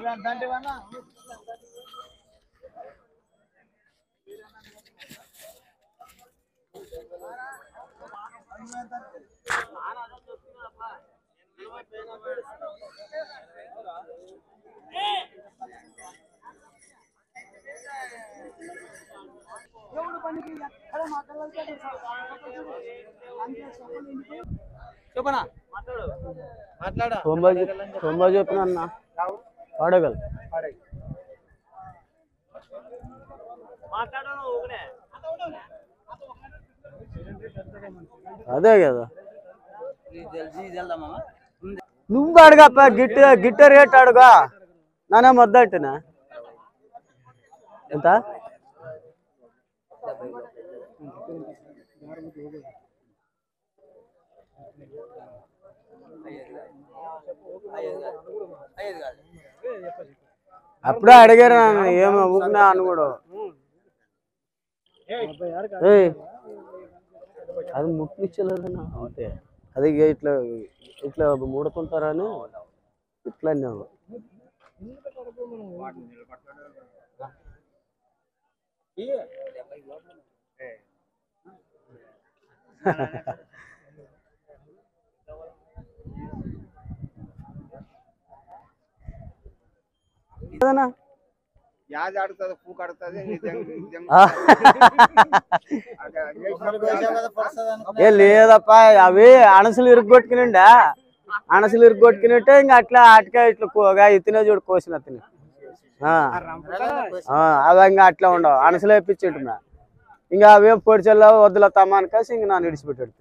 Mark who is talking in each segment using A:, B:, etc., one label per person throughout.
A: తొంభై చెప్పిన అన్న వాడగల అదే కదా నువ్వు అడగప్ప గిట్ట రేట్ అడుగా నానే మొద్దంటున్నా ఎంత అప్పుడే అడిగారు ఏమో ఊపినా అని కూడా అది ముట్టించలేదన్నా అంతే అది ఇట్లా ఇట్లా ముడుతుంటారని ఇట్లా లేదప్పా అవి అనసలు ఇరుగొట్టుకునిండా అనసలు ఇరుగొట్టుకునిట్టే ఇంకా అట్లా అటుగా ఇట్లా ఎత్తిన చూడు కోసిన అతని అవి ఇంకా అట్లా ఉండవు అనసలు వేయించుంటున్నా ఇంకా అవేం పొడిచెల్లా వద్దుల తమ్మాని కాసి ఇంక నన్ను విడిచిపెట్టాడు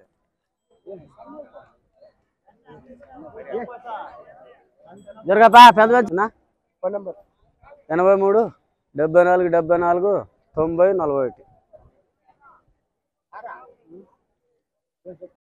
A: జరగపా పెద్ద మంచినా 83 74 74 90 41